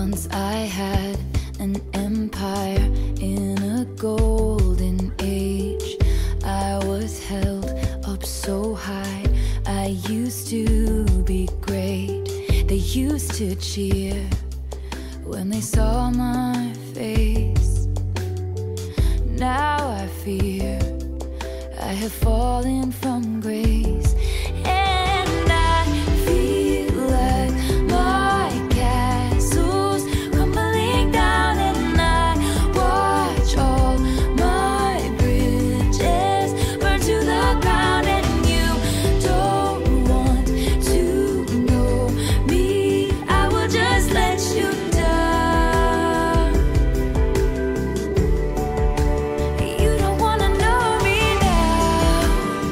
Once I had an empire in a golden age. I was held up so high, I used to be great. They used to cheer when they saw my face. Now I fear I have fallen from grace, and I feel like my castle's crumbling down, and I watch all my bridges burn to the ground. And you don't want to know me, I will just let you down. You don't wanna know me now.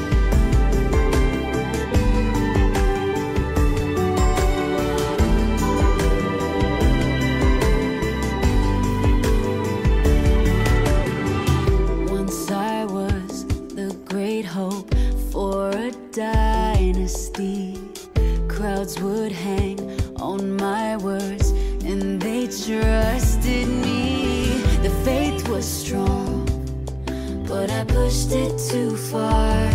Once I was the great hope for a dynasty. Crowds would hang on my words, and they trusted me. The faith was strong, but I pushed it too far.